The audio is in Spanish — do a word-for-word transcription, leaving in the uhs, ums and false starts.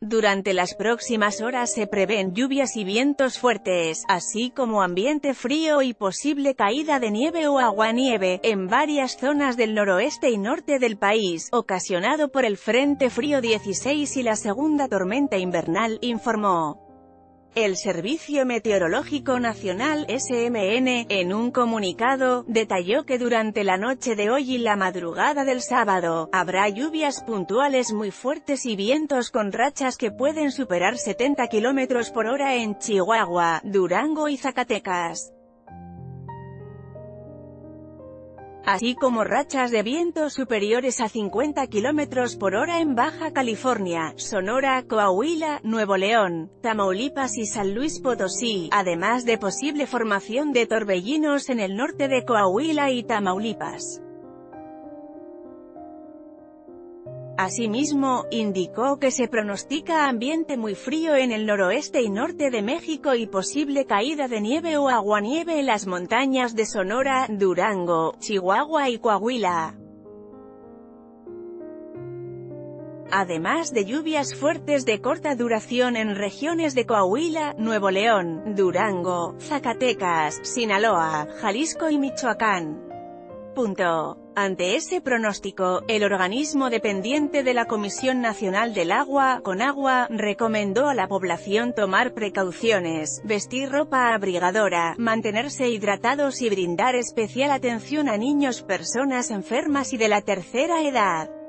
Durante las próximas horas se prevén lluvias y vientos fuertes, así como ambiente frío y posible caída de nieve o aguanieve, en varias zonas del noroeste y norte del país, ocasionado por el Frente Frío dieciséis y la segunda tormenta invernal, informó el Servicio Meteorológico Nacional S M N, en un comunicado, detalló que durante la noche de hoy y la madrugada del sábado, habrá lluvias puntuales muy fuertes y vientos con rachas que pueden superar setenta kilómetros por hora en Chihuahua, Durango y Zacatecas, así como rachas de viento superiores a cincuenta kilómetros por hora en Baja California, Sonora, Coahuila, Nuevo León, Tamaulipas y San Luis Potosí, además de posible formación de torbellinos en el norte de Coahuila y Tamaulipas. Asimismo, indicó que se pronostica ambiente muy frío en el noroeste y norte de México y posible caída de nieve o aguanieve en las montañas de Sonora, Durango, Chihuahua y Coahuila, además de lluvias fuertes de corta duración en regiones de Coahuila, Nuevo León, Durango, Zacatecas, Sinaloa, Jalisco y Michoacán. Punto. Ante ese pronóstico, el organismo dependiente de la Comisión Nacional del Agua, Conagua, recomendó a la población tomar precauciones, vestir ropa abrigadora, mantenerse hidratados y brindar especial atención a niños, personas enfermas y de la tercera edad.